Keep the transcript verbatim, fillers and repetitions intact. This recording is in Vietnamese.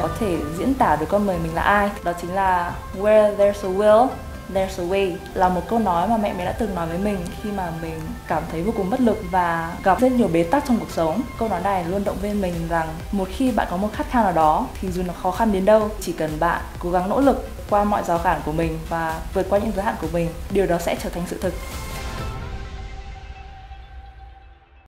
có thể diễn tả được con người mình là ai. Đó chính là where there's a will, there's a way, là một câu nói mà mẹ mình đã từng nói với mình khi mà mình cảm thấy vô cùng bất lực và gặp rất nhiều bế tắc trong cuộc sống. Câu nói này luôn động viên mình rằng một khi bạn có một khát khao nào đó thì dù nó khó khăn đến đâu, chỉ cần bạn cố gắng nỗ lực qua mọi rào cản của mình và vượt qua những giới hạn của mình, điều đó sẽ trở thành sự thực.